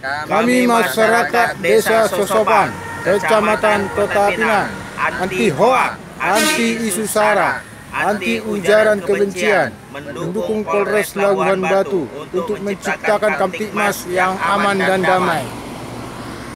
Kami masyarakat Desa Sosoban, Kecamatan Kota Pinang, anti hoak, anti isu sara, anti ujaran kebencian, mendukung Polres Labuhan Batu untuk menciptakan Kamtibmas yang aman dan damai.